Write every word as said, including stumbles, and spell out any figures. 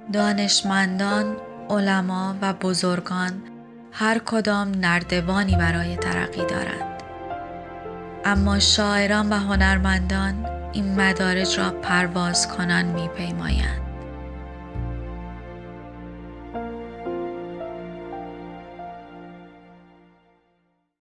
دانشمندان، علما و بزرگان هر کدام نردبانی برای ترقی دارند. اما شاعران و هنرمندان این مدارج را پرواز کنان می پیمایند.